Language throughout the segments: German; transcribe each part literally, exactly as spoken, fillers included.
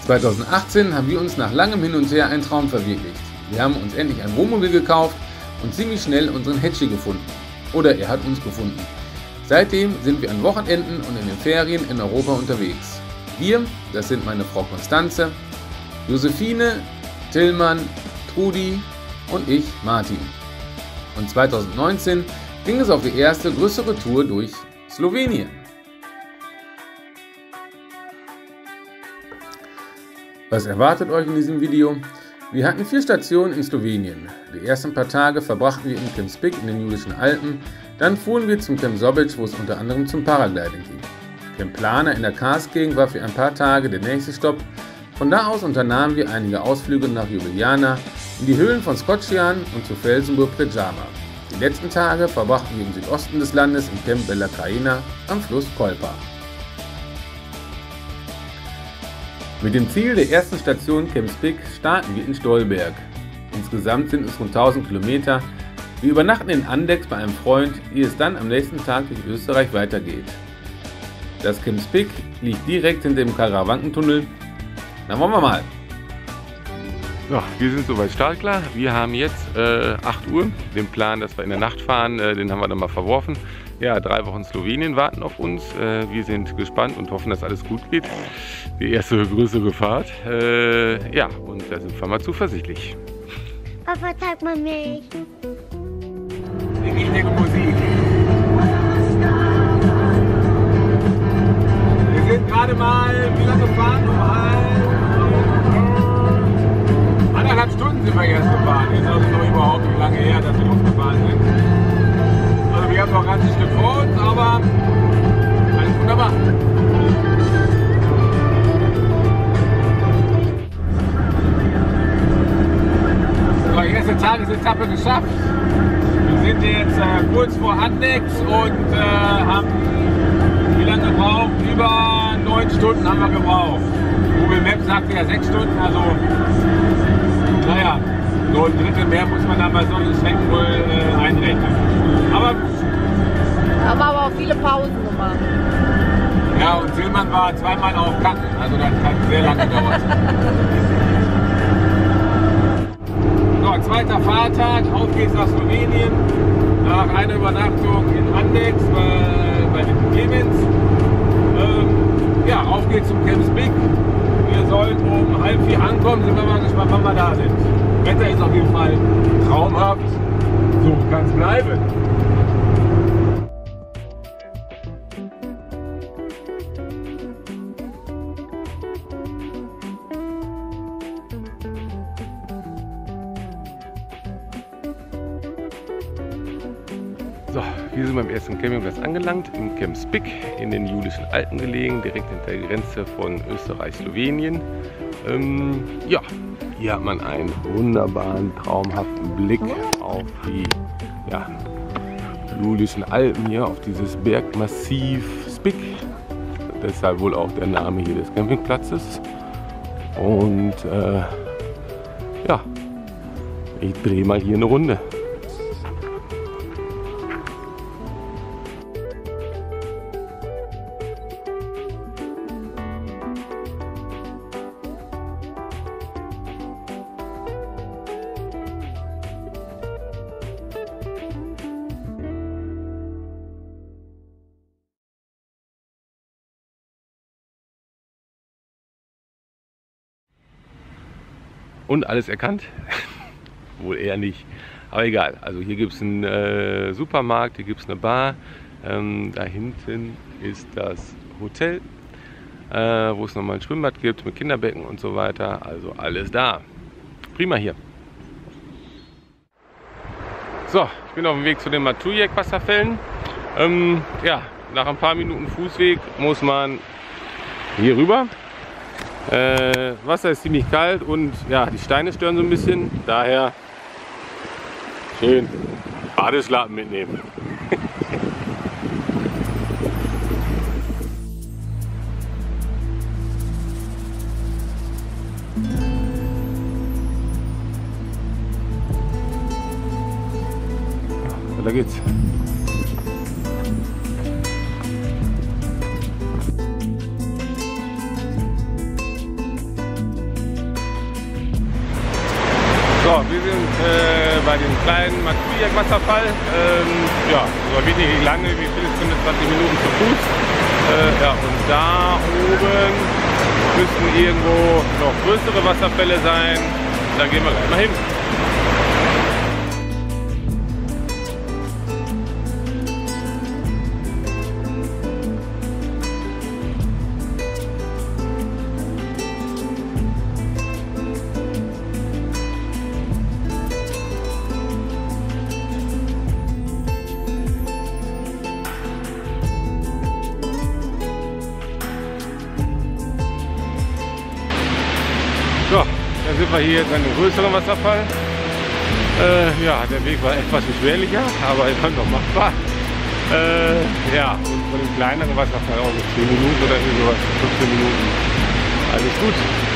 zweitausendachtzehn haben wir uns nach langem Hin und Her einen Traum verwirklicht. Wir haben uns endlich ein Wohnmobil gekauft und ziemlich schnell unseren Hetschi gefunden. Oder er hat uns gefunden. Seitdem sind wir an Wochenenden und in den Ferien in Europa unterwegs. Wir, das sind meine Frau Konstanze, Josephine, Tillmann, Trudi und ich, Martin. Und zweitausendneunzehn ging es auf die erste größere Tour durch Slowenien. Was erwartet euch in diesem Video? Wir hatten vier Stationen in Slowenien. Die ersten paar Tage verbrachten wir in Camp Spic in den Julischen Alpen. Dann fuhren wir zum Camp Sobic, wo es unter anderem zum Paragliding ging. Camp Plana in der Karstgegend war für ein paar Tage der nächste Stopp. Von da aus unternahmen wir einige Ausflüge nach Ljubljana, in die Höhlen von Skocjan und zu Felsenburg Predjama. Die letzten Tage verbrachten wir im Südosten des Landes im Camp Bella Krajina am Fluss Kolpa. Mit dem Ziel der ersten Station Camp Spic starten wir in Stolberg. Insgesamt sind es rund tausend Kilometer. Wir übernachten in Andechs bei einem Freund, ehe es dann am nächsten Tag durch Österreich weitergeht. Das Camp Spic liegt direkt hinter dem Karawankentunnel. Na, wollen wir mal. So, wir sind soweit startklar. Wir haben jetzt äh, acht Uhr. Den Plan, dass wir in der Nacht fahren, äh, den haben wir dann mal verworfen. Ja, drei Wochen Slowenien warten auf uns. Äh, wir sind gespannt und hoffen, dass alles gut geht. Die erste größere Fahrt. Äh, ja, und da sind wir mal zuversichtlich. Papa, zeig mal mich. Die richtige Musik. Wir sind gerade mal, wie lange gefahren? Anderthalb Stunden sind wir jetzt gefahren. Ist also noch überhaupt nicht lange her, dass wir losgefahren sind. Also wir haben noch ganz nicht gefreut, aber alles wunderbar. So, die erste Tagesetappe geschafft. Wir sind jetzt äh, kurz vor Andechs und äh, haben wie lange gebraucht? Über neun Stunden haben wir gebraucht. Google Maps sagt ja sechs Stunden, also naja, so ein Drittel mehr muss man dann bei solchen Strecken wohl äh, einrechnen. Aber haben aber auch viele Pausen gemacht. Ja, und Tillmann war zweimal auf Kacken, also das hat sehr lange gedauert. So, zweiter Fahrtag, auf geht's nach Slowenien. Nach einer Übernachtung in Andechs bei, bei den Clemens. Ähm, ja, auf geht's zum Camp Spic. Wir sollen um halb vier ankommen, sind wir mal gespannt, wann wir da sind. Wetter ist auf jeden Fall traumhaft. So kann es bleiben. So, wir sind beim ersten Campingplatz angelangt, im Camp Spic in den Julischen Alpen gelegen, direkt hinter der Grenze von Österreich-Slowenien. Ähm, ja, hier hat man einen wunderbaren, traumhaften Blick auf die ja, Julischen Alpen, hier auf dieses Bergmassiv Spic. Deshalb wohl auch der Name hier des Campingplatzes. Und äh, ja, ich drehe mal hier eine Runde. Und alles erkannt? Wohl eher nicht. Aber egal. Also hier gibt es einen äh, Supermarkt, hier gibt es eine Bar. Ähm, da hinten ist das Hotel, äh, wo es nochmal ein Schwimmbad gibt mit Kinderbecken und so weiter. Also alles da. Prima hier. So, ich bin auf dem Weg zu den Matujek-Wasserfällen. Ähm, ja, nach ein paar Minuten Fußweg muss man hier rüber. Äh, Wasser ist ziemlich kalt und ja, die Steine stören so ein bisschen. Daher schön Badeschlappen mitnehmen. Da geht's. wir sind äh, bei dem kleinen Matujek-Wasserfall. Ähm, ja, so wirklich nicht lange, wie viele fünfundzwanzig Minuten zu Fuß. Äh, ja, und da oben müssten irgendwo noch größere Wasserfälle sein. Da gehen wir gleich mal hin. So, da sind wir hier jetzt an einem größeren Wasserfall. Äh, ja, der Weg war etwas beschwerlicher, aber immer noch machbar. Äh, ja, und von dem kleineren Wasserfall auch so zehn Minuten oder sowas, fünfzehn Minuten. Alles gut.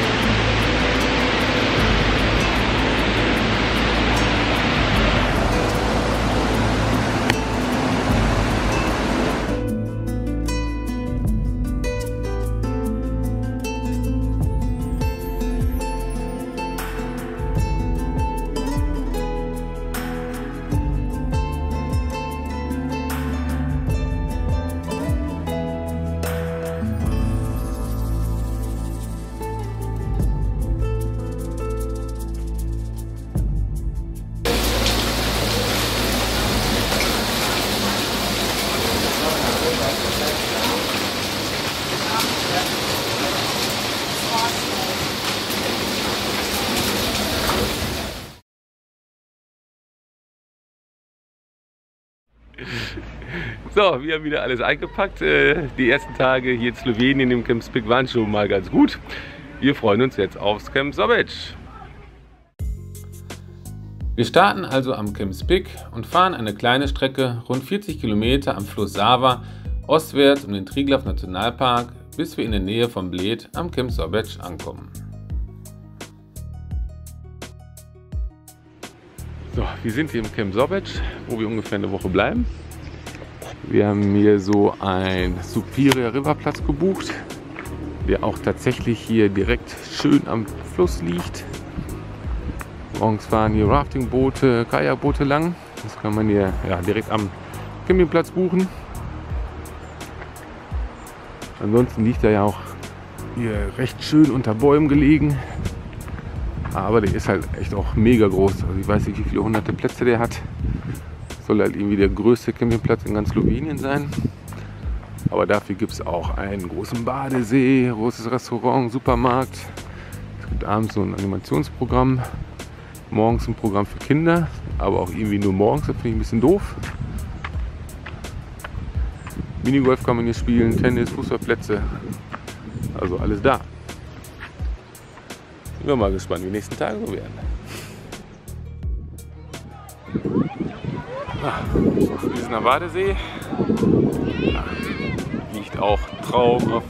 So, wir haben wieder alles eingepackt. Die ersten Tage hier in Slowenien im Camp Spic waren schon mal ganz gut. Wir freuen uns jetzt aufs Camp Sobec. Wir starten also am Camp Spic und fahren eine kleine Strecke, rund vierzig Kilometer am Fluss Sava, ostwärts um den Triglav Nationalpark, bis wir in der Nähe von Bled am Camp Sobec ankommen. So, wir sind hier im Camp Sobec, wo wir ungefähr eine Woche bleiben. Wir haben hier so einen Superior River Platz gebucht, der auch tatsächlich hier direkt schön am Fluss liegt. Morgens fahren hier Raftingboote, Kajakboote lang. Das kann man hier ja, direkt am Campingplatz buchen. Ansonsten liegt er ja auch hier recht schön unter Bäumen gelegen. Aber der ist halt echt auch mega groß. Also ich weiß nicht, wie viele hunderte Plätze der hat. Soll halt irgendwie der größte Campingplatz in ganz Slowenien sein. Aber dafür gibt es auch einen großen Badesee, großes Restaurant, Supermarkt. Es gibt abends so ein Animationsprogramm. Morgens ein Programm für Kinder, aber auch irgendwie nur morgens, das finde ich ein bisschen doof. Minigolf kann man hier spielen, Tennis, Fußballplätze, also alles da. Ich bin mal gespannt, wie die nächsten Tage so werden. Ah, Wiesener Badesee. Ja, liegt auch traumhaft.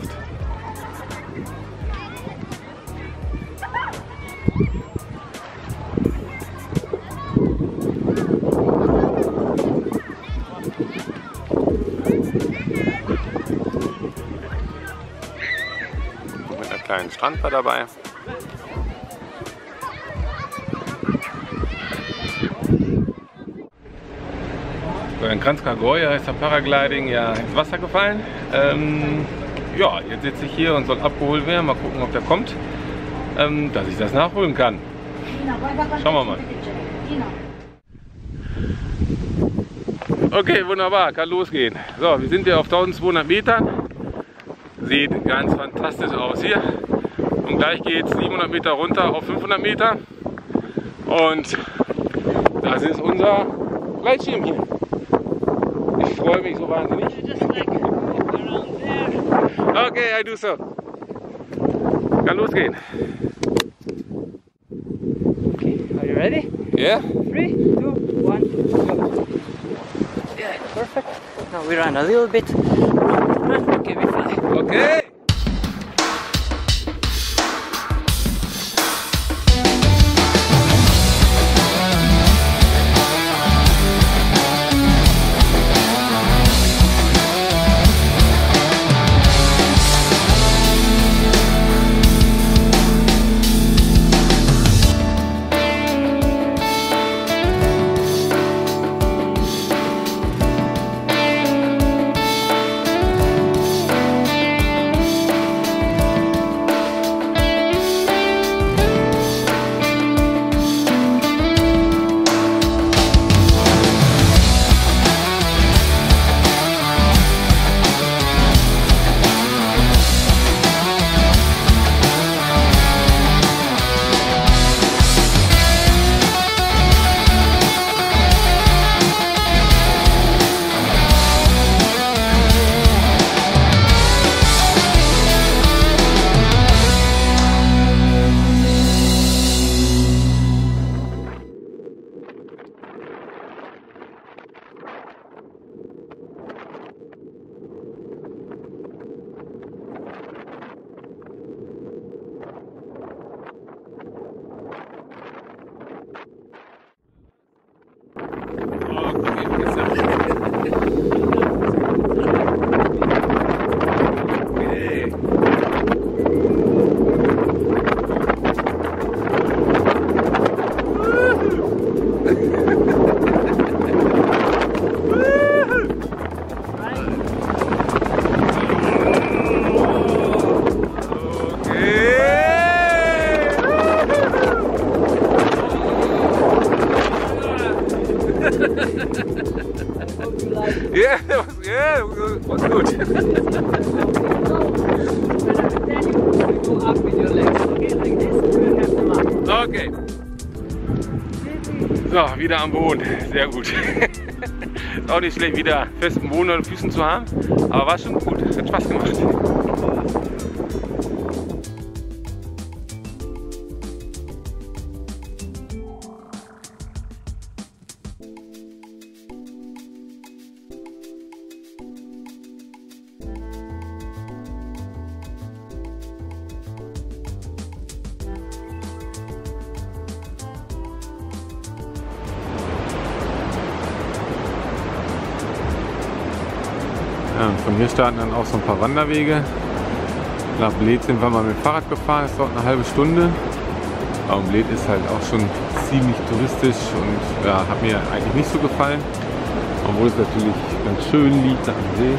Mit einer kleinen Strandbar dabei. So, in Kranjska ist der Paragliding ja ins Wasser gefallen. Ähm, ja, jetzt sitze ich hier und soll abgeholt werden. Mal gucken, ob der kommt, ähm, dass ich das nachholen kann. Schauen wir mal. Okay, wunderbar, kann losgehen. So, wir sind hier auf tausendzweihundert Metern. Sieht ganz fantastisch aus hier. Und gleich geht es siebenhundert Meter runter auf fünfhundert Meter. Und das ist unser Gleitschirm hier. Ich freue mich so wahnsinnig. Okay, I do so. Kann losgehen. Okay, are you ready? Yeah? Three, two, one, go. Yeah, perfect. Now we run a little bit. Okay, we fly. Okay. Also, und gut. Okay. So, wieder am Boden. Sehr gut. Ist auch nicht schlecht, wieder festen Boden an den Füßen zu haben. Aber war schon gut. Hat Spaß gemacht. Ja, und von hier starten dann auch so ein paar Wanderwege. Nach Bled sind wir mal mit dem Fahrrad gefahren, das dauert eine halbe Stunde. Aber Bled ist halt auch schon ziemlich touristisch und ja, hat mir eigentlich nicht so gefallen. Obwohl es natürlich ganz schön liegt am See.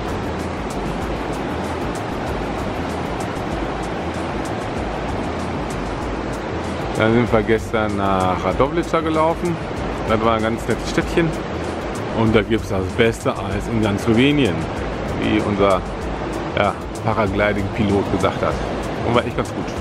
Dann sind wir gestern nach Radovljica gelaufen. Das war ein ganz nettes Städtchen. Und da gibt es das beste Eis in ganz Slowenien, wie unser ja, Paragliding-Pilot gesagt hat. Und war echt ganz gut.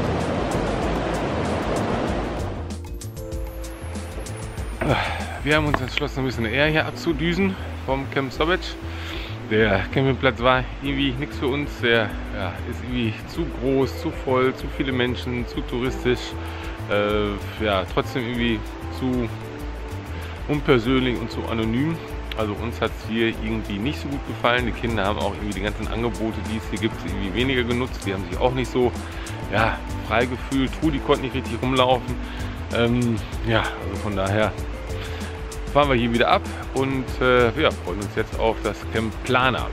Wir haben uns entschlossen, ein bisschen eher hier abzudüsen vom Camp Sobec. Der Campingplatz war irgendwie nichts für uns. Der ja, ist irgendwie zu groß, zu voll, zu viele Menschen, zu touristisch. Äh, ja, trotzdem irgendwie zu unpersönlich und zu anonym. Also uns hat es hier irgendwie nicht so gut gefallen. Die Kinder haben auch irgendwie die ganzen Angebote, die es hier gibt, irgendwie weniger genutzt. Die haben sich auch nicht so ja, frei gefühlt. Trudi konnte nicht richtig rumlaufen. Ähm, ja, also von daher fahren wir hier wieder ab und äh, ja, freuen uns jetzt auf das Camp Plana.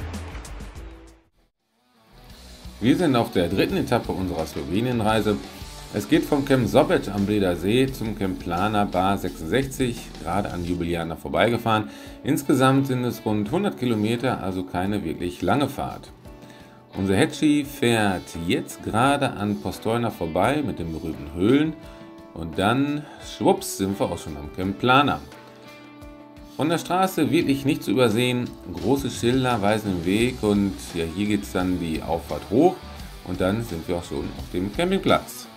Wir sind auf der dritten Etappe unserer Slowenienreise. Es geht vom Camp Sobec am Bleder See zum Camp Plana Bar sechsundsechzig, gerade an Ljubljana vorbeigefahren. Insgesamt sind es rund hundert Kilometer, also keine wirklich lange Fahrt. Unser Hedgie fährt jetzt gerade an Postojna vorbei mit den berühmten Höhlen und dann, schwupps, sind wir auch schon am Camp Plana. Von der Straße wirklich nicht zu übersehen, große Schilder weisen den Weg und ja, hier geht es dann die Auffahrt hoch und dann sind wir auch schon auf dem Campingplatz.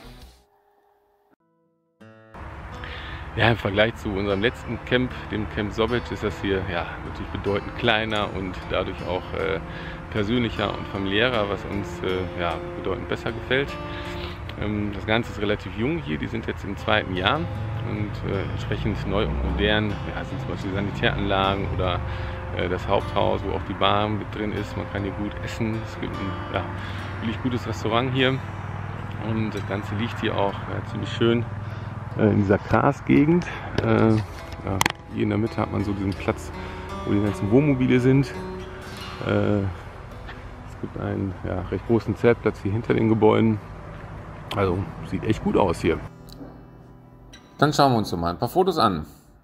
Ja, im Vergleich zu unserem letzten Camp, dem Camp Sobec, ist das hier ja, natürlich bedeutend kleiner und dadurch auch äh, persönlicher und familiärer, was uns äh, ja, bedeutend besser gefällt. Ähm, das Ganze ist relativ jung hier, die sind jetzt im zweiten Jahr und äh, entsprechend neu und modern. Ja, sind zum Beispiel Sanitäranlagen oder äh, das Haupthaus, wo auch die Bar mit drin ist. Man kann hier gut essen. Es gibt ein ja, wirklich gutes Restaurant hier und das Ganze liegt hier auch ja, ziemlich schön in dieser Grasgegend. Äh, ja, hier in der Mitte hat man so diesen Platz, wo die ganzen Wohnmobile sind. Äh, es gibt einen ja, recht großen Zeltplatz hier hinter den Gebäuden. Also sieht echt gut aus hier. Dann schauen wir uns mal ein paar Fotos an.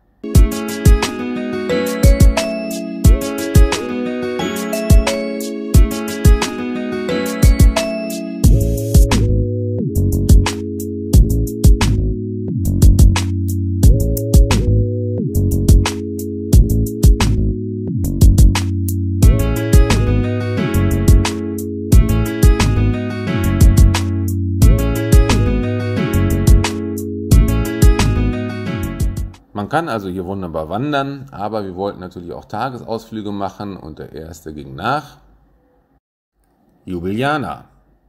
Man kann also hier wunderbar wandern, aber wir wollten natürlich auch Tagesausflüge machen und der erste ging nach Ljubljana.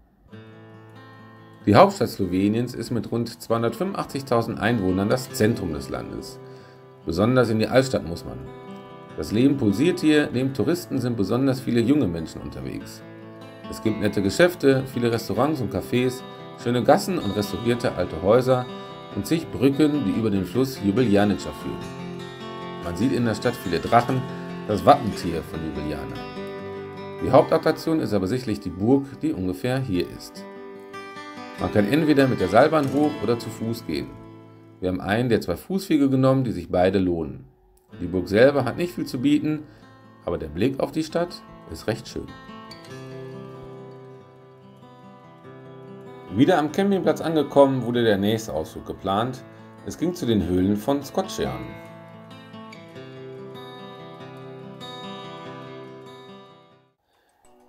Die Hauptstadt Sloweniens ist mit rund zweihundertfünfundachtzigtausend Einwohnern das Zentrum des Landes. Besonders in die Altstadt muss man. Das Leben pulsiert hier, neben Touristen sind besonders viele junge Menschen unterwegs. Es gibt nette Geschäfte, viele Restaurants und Cafés, schöne Gassen und restaurierte alte Häuser und zig Brücken, die über den Fluss Ljubeljanica führen. Man sieht in der Stadt viele Drachen, das Wappentier von Ljubljana. Die Hauptattraktion ist aber sicherlich die Burg, die ungefähr hier ist. Man kann entweder mit der Seilbahn hoch oder zu Fuß gehen. Wir haben einen der zwei Fußwege genommen, die sich beide lohnen. Die Burg selber hat nicht viel zu bieten, aber der Blick auf die Stadt ist recht schön. Wieder am Campingplatz angekommen, wurde der nächste Ausflug geplant. Es ging zu den Höhlen von Skotskjern.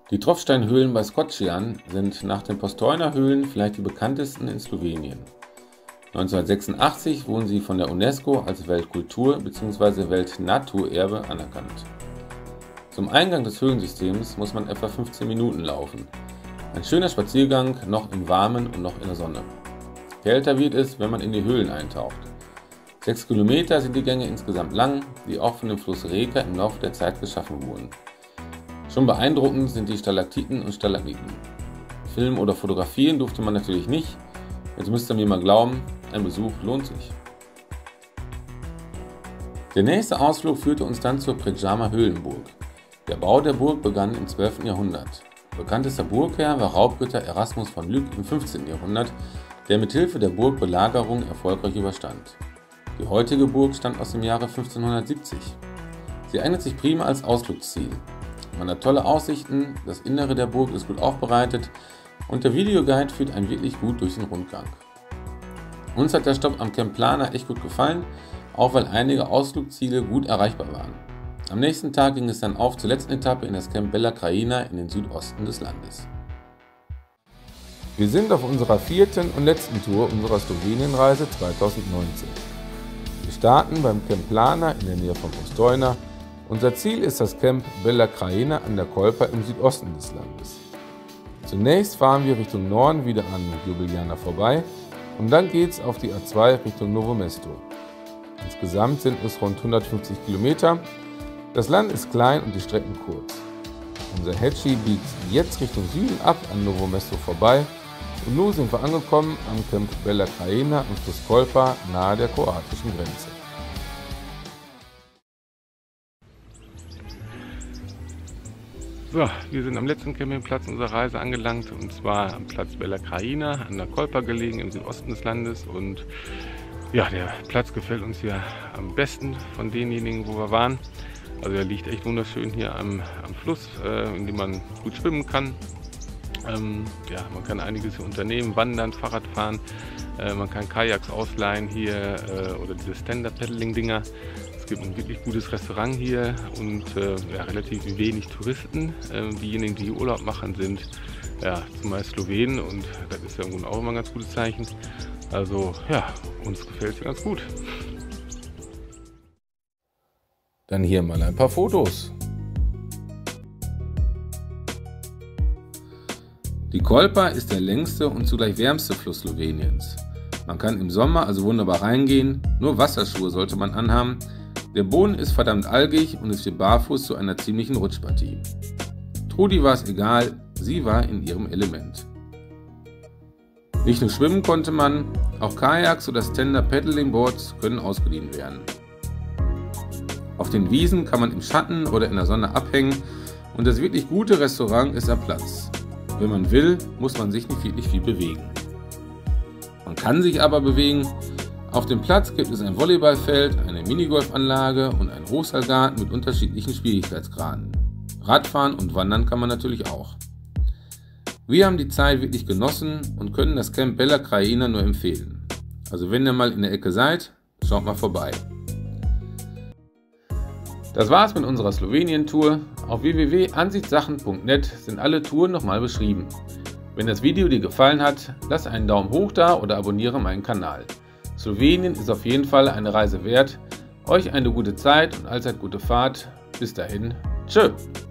Die Tropfsteinhöhlen bei Skocjan sind nach den Postojna-Höhlen vielleicht die bekanntesten in Slowenien. neunzehnhundertsechsundachtzig wurden sie von der UNESCO als Weltkultur- bzw. Weltnaturerbe anerkannt. Zum Eingang des Höhlensystems muss man etwa fünfzehn Minuten laufen. Ein schöner Spaziergang, noch im Warmen und noch in der Sonne. Kälter wird es, wenn man in die Höhlen eintaucht. Sechs Kilometer sind die Gänge insgesamt lang, die auch von dem Fluss Reka im Laufe der Zeit geschaffen wurden. Schon beeindruckend sind die Stalaktiten und Stalagmiten. Filmen oder fotografieren durfte man natürlich nicht, jetzt müsst ihr mir mal glauben, ein Besuch lohnt sich. Der nächste Ausflug führte uns dann zur Predjama Höhlenburg. Der Bau der Burg begann im zwölften Jahrhundert. Bekanntester Burgherr war Raubritter Erasmus von Lück im fünfzehnten Jahrhundert, der mit Hilfe der Burgbelagerung erfolgreich überstand. Die heutige Burg stammt aus dem Jahre fünfzehnhundertsiebzig. Sie eignet sich prima als Ausflugsziel. Man hat tolle Aussichten, das Innere der Burg ist gut aufbereitet und der Videoguide führt einen wirklich gut durch den Rundgang. Uns hat der Stopp am Camp Plana echt gut gefallen, auch weil einige Ausflugsziele gut erreichbar waren. Am nächsten Tag ging es dann auf zur letzten Etappe in das Camp Bella Krajina in den Südosten des Landes. Wir sind auf unserer vierten und letzten Tour unserer Slowenienreise zweitausendneunzehn. Wir starten beim Camp Plana in der Nähe von Postojna. Unser Ziel ist das Camp Bella Krajina an der Kolpa im Südosten des Landes. Zunächst fahren wir Richtung Norden wieder an Ljubljana vorbei und dann geht's auf die A zwei Richtung Novo Mesto. Insgesamt sind es rund hundertfünfzig Kilometer. Das Land ist klein und die Strecken kurz. Unser Hedgi biegt jetzt Richtung Süden ab an Novo Mesto vorbei und nun sind wir angekommen am Camp Bella Krajina am Fluss Kolpa nahe der kroatischen Grenze. So, wir sind am letzten Campingplatz unserer Reise angelangt und zwar am Platz Bella Krajina an der Kolpa gelegen im Südosten des Landes und ja, der Platz gefällt uns ja am besten von denjenigen, wo wir waren. Also er liegt echt wunderschön hier am, am Fluss, äh, in dem man gut schwimmen kann. Ähm, ja, man kann einiges hier unternehmen, wandern, Fahrrad fahren, äh, man kann Kajaks ausleihen hier äh, oder diese Stand-Up-Paddling-Dinger. Es gibt ein wirklich gutes Restaurant hier und äh, ja, relativ wenig Touristen. Äh, diejenigen, die hier Urlaub machen, sind ja, zumeist Slowenen und das ist ja im Grunde auch immer ein ganz gutes Zeichen. Also ja, uns gefällt es ganz gut. Dann hier mal ein paar Fotos. Die Kolpa ist der längste und zugleich wärmste Fluss Sloweniens. Man kann im Sommer also wunderbar reingehen, nur Wasserschuhe sollte man anhaben. Der Boden ist verdammt algig und es wird barfuß zu einer ziemlichen Rutschpartie. Trudi war es egal, sie war in ihrem Element. Nicht nur schwimmen konnte man, auch Kajaks oder Stand-Up-Paddling-Boards können ausgeliehen werden. Auf den Wiesen kann man im Schatten oder in der Sonne abhängen und das wirklich gute Restaurant ist am Platz. Wenn man will, muss man sich nicht wirklich viel bewegen. Man kann sich aber bewegen. Auf dem Platz gibt es ein Volleyballfeld, eine Minigolfanlage und einen Hochseilgarten mit unterschiedlichen Schwierigkeitsgraden. Radfahren und Wandern kann man natürlich auch. Wir haben die Zeit wirklich genossen und können das Camp Bella Krajina nur empfehlen. Also wenn ihr mal in der Ecke seid, schaut mal vorbei. Das war's mit unserer Slowenien-Tour. Auf w w w punkt ansichtssachen punkt net sind alle Touren nochmal beschrieben. Wenn das Video dir gefallen hat, lass einen Daumen hoch da oder abonniere meinen Kanal. Slowenien ist auf jeden Fall eine Reise wert. Euch eine gute Zeit und allzeit gute Fahrt. Bis dahin, tschö!